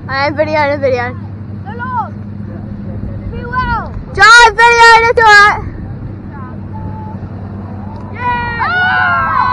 I'm videoing a video. Hello! Farewell! John, videoing it to it! Yeah!